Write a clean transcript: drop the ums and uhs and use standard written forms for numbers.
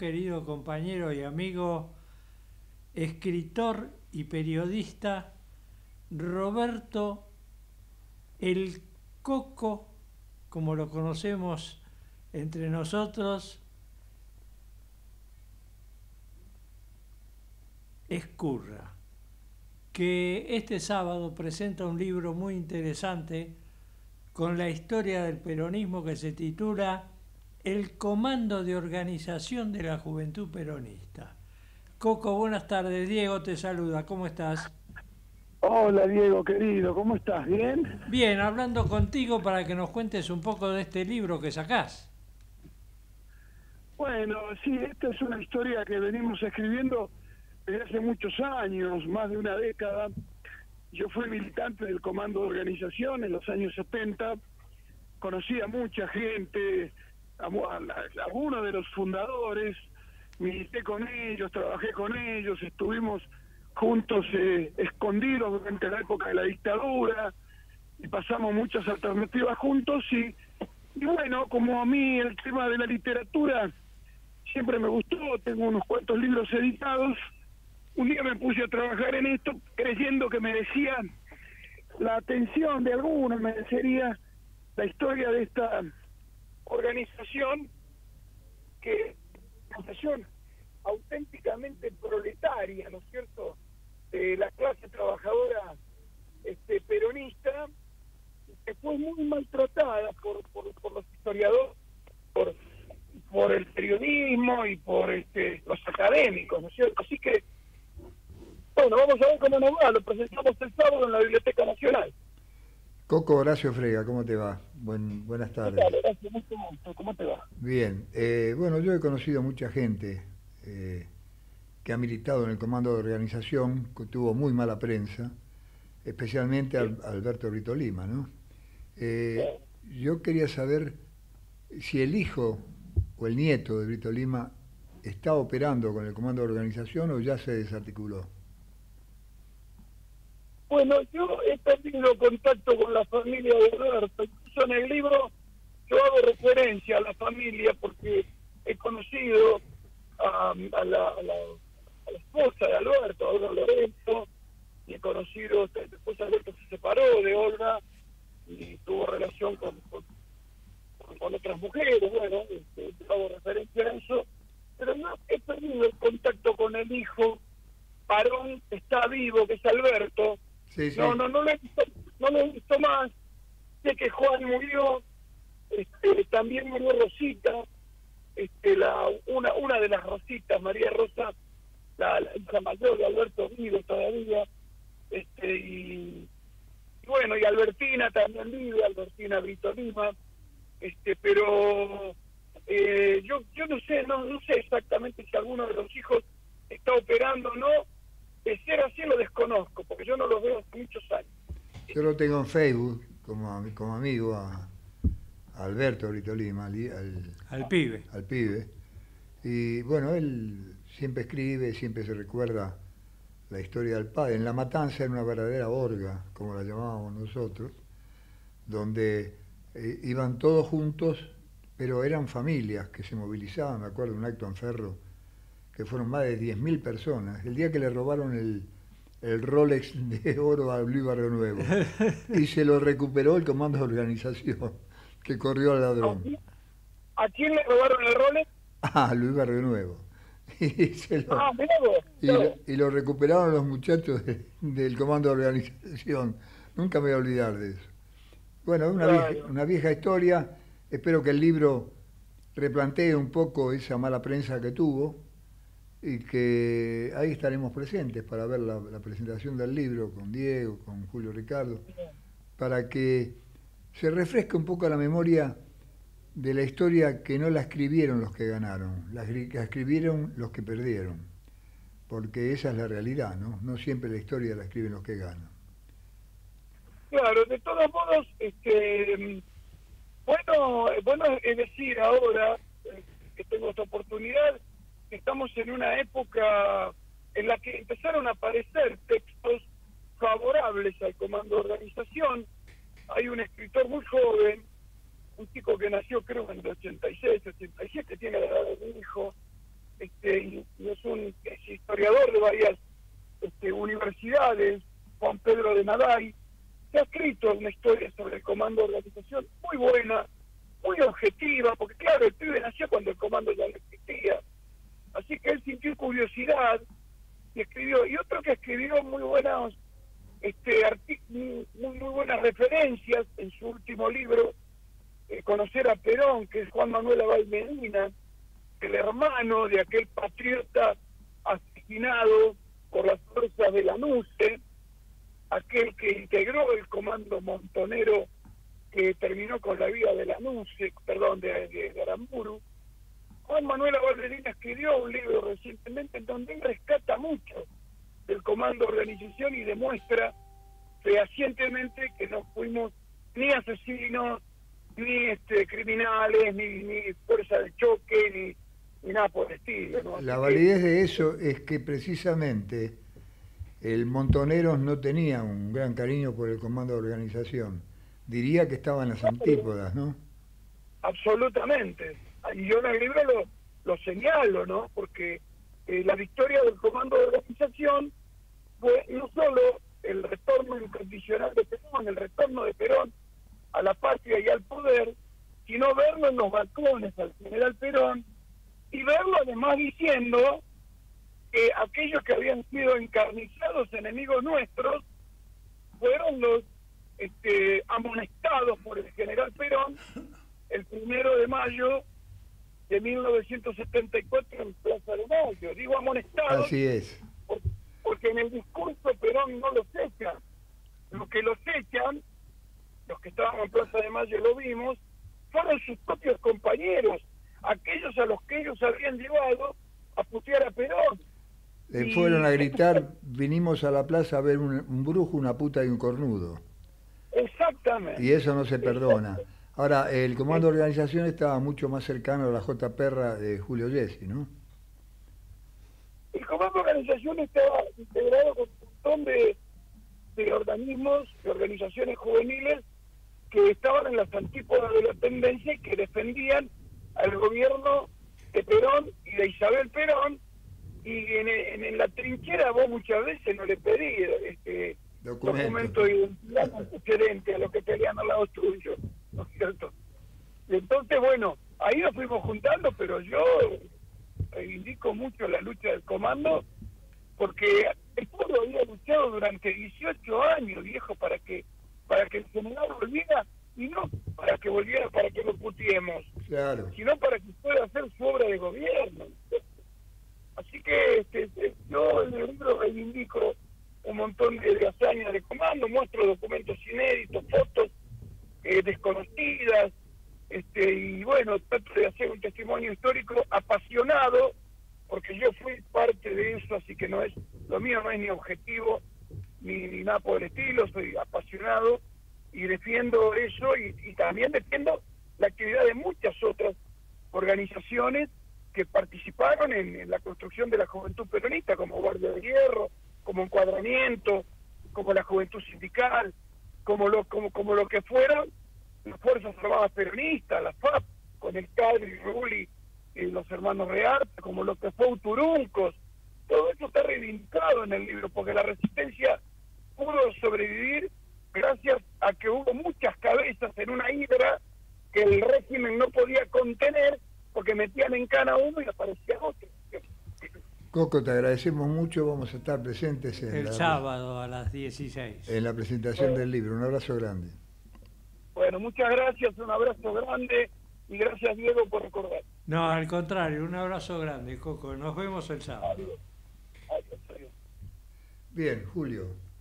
querido compañero y amigo, escritor y periodista Roberto El Coco, como lo conocemos entre nosotros, Ezcurra, que este sábado presenta un libro muy interesante con la historia del peronismo que se titula El Comando de Organización de la Juventud Peronista. Coco, buenas tardes. Diego te saluda. ¿Cómo estás? Hola Diego, querido, ¿cómo estás? ¿Bien? Bien, hablando contigo para que nos cuentes un poco de este libro que sacás. Bueno, sí, esta es una historia que venimos escribiendo desde hace muchos años, más de una década. Yo fui militante del Comando de Organización en los años 70, conocí a mucha gente, a algunos de los fundadores, milité con ellos, trabajé con ellos, estuvimos juntos escondidos durante la época de la dictadura y pasamos muchas alternativas juntos y bueno, como a mí el tema de la literatura siempre me gustó, tengo unos cuantos libros editados, un día me puse a trabajar en esto creyendo que merecía la atención de algunos, merecería la historia de esta organización que es una organización auténticamente proletaria, ¿no es cierto?, de la clase trabajadora peronista, que fue muy maltratada por los historiadores, por el periodismo y por los académicos, ¿no es cierto? Así que, bueno, vamos a ver cómo nos va, lo presentamos el sábado en la Biblioteca Nacional. Coco, Horacio Frega, ¿cómo te va? Buenas ¿Qué tardes. tal, Horacio? Mucho gusto, ¿cómo te va? Bien, bueno, yo he conocido mucha gente que ha militado en el comando de organización, que tuvo muy mala prensa, especialmente Alberto Brito Lima, ¿no? Yo quería saber si el hijo o el nieto de Brito Lima está operando con el comando de organización o ya se desarticuló. Bueno, yo he tenido contacto con la familia de Alberto, incluso en el libro yo hago referencia a la familia porque he conocido a la esposa de Alberto, a Olga Lorenzo, y he conocido, después Alberto se separó de Olga y tuvo relación con otras mujeres, bueno, hago referencia a eso, pero no he perdido el contacto con el hijo varón que está vivo, que es Alberto. Sí, sí. No lo he visto más. Sé que Juan murió, también murió Rosita, una de las Rositas, María Rosa, la hija mayor de Alberto, vive todavía, y bueno, y Albertina también vive, Albertina Brito Lima, pero yo no sé exactamente si alguno de los hijos está operando o no. De ser así lo desconozco, porque yo no lo veo hace muchos años. Yo lo tengo en Facebook como amigo a Alberto Brito Lima, Al pibe. al pibe. Y bueno, él siempre escribe, siempre se recuerda la historia del padre. En La Matanza era una verdadera orga, como la llamábamos nosotros, donde iban todos juntos, pero eran familias que se movilizaban. Me acuerdo de un acto en Ferro, que fueron más de 10.000 personas. El día que le robaron el Rolex de oro a Luis Barrio Nuevo, y se lo recuperó el comando de organización, que corrió al ladrón. ¿A quién le robaron el Rolex? Ah, Luis Barrio Nuevo. Y, y lo recuperaron los muchachos del comando de organización. Nunca me voy a olvidar de eso. Bueno, una vieja historia. Espero que el libro replantee un poco esa mala prensa que tuvo y que ahí estaremos presentes para ver la presentación del libro con Diego, con Julio Ricardo, para que se refresque un poco la memoria de la historia, que no la escribieron los que ganaron, la escribieron los que perdieron, porque esa es la realidad, ¿no? No siempre la historia la escriben los que ganan. Claro, de todos modos, bueno es decir ahora que tengo esta oportunidad, que estamos en una época en la que empezaron a aparecer textos favorables al comando de organización. Hay un escritor muy joven, un chico que nació creo en el 86, 87, tiene la edad de mi hijo, y es historiador de varias universidades, Juan Pedro de Maday, que ha escrito una historia sobre el comando de organización muy buena, muy objetiva, porque claro, el pibe nació cuando el comando ya no existía, así que él sintió curiosidad y escribió, y otro que escribió muy buenas muy buenas referencias en su último libro, Conocer a Perón, que es Juan Manuel Abad Medina, el hermano de aquel patriota asesinado por las fuerzas de la NUCE, aquel que integró el comando montonero que terminó con la vida de la NUCE, perdón, de Aramburu. Juan Manuel Abad Medina escribió un libro recientemente en donde él rescata mucho del comando de organización y demuestra fehacientemente que no fuimos ni asesinos, ni criminales, ni fuerza de choque, ni nada por el estilo, ¿no? La validez de eso es que precisamente el Montoneros no tenía un gran cariño por el comando de organización. Diría que estaban las antípodas, ¿no? Absolutamente. Y yo en el libro lo señalo, ¿no? Porque la victoria del comando de organización fue no solo el retorno incondicional de Perón, el retorno de Perón a la patria y al poder, sino verlo en los balcones al general Perón y verlo además diciendo que aquellos que habían sido encarnizados enemigos nuestros fueron los amonestados por el general Perón el 1 de mayo de 1974 en Plaza de Mayo. Digo amonestados. Así es. Porque en el discurso Perón no los echa. Los que los echan, los que estábamos en Plaza de Mayo lo vimos, fueron sus propios compañeros, aquellos a los que ellos habían llevado a putear a Perón. Le fueron a gritar, vinimos a la plaza a ver un brujo, una puta y un cornudo. Exactamente. Y eso no se perdona. Ahora, el comando de organización estaba mucho más cercano a la J. Perra de Julio Gessi, ¿no? El comando de organización estaba integrado con un montón de organismos, de organizaciones juveniles que estaban en las antípodas de la tendencia y que defendían al gobierno de Perón y de Isabel Perón, y en la trinchera vos muchas veces no le pedís documento de identidad antecedente a los que pelean al lado tuyo, ¿no es cierto? Y entonces, bueno, ahí nos fuimos juntando, pero yo reivindico mucho la lucha del comando, porque el pueblo había luchado durante 18 años, viejo, para que el general volviera, y no para que volviera para que lo putiemos, claro, sino para que pueda hacer su obra de gobierno. Así que yo en el libro reivindico un montón de hazañas de comando, muestro documentos inéditos, fotos desconocidas, y bueno, trato de hacer un testimonio histórico apasionado, porque yo fui parte de eso, así que lo mío no es ni objetivo ni nada por el estilo, soy apasionado y defiendo eso, y también defiendo la actividad de muchas otras organizaciones que participaron en la construcción de la juventud peronista, como Guardia de Hierro, como Encuadramiento, como la Juventud Sindical, como lo que fueron las Fuerzas Armadas Peronistas, la FAP, con el Cadre y Rulli, los hermanos Rearte, como lo que fue Uturuncos. Todo eso está reivindicado en el libro, porque la resistencia pudo sobrevivir gracias a que hubo muchas cabezas en una hidra que el régimen no podía contener, porque metían en cana uno y aparecía otro. Coco, te agradecemos mucho, vamos a estar presentes el sábado a las 16. En la presentación del libro. Un abrazo grande. Bueno, muchas gracias, un abrazo grande, y gracias, Diego, por recordar. No, al contrario, un abrazo grande, Coco. Nos vemos el sábado. Adiós. Adiós, adiós. Bien, Julio.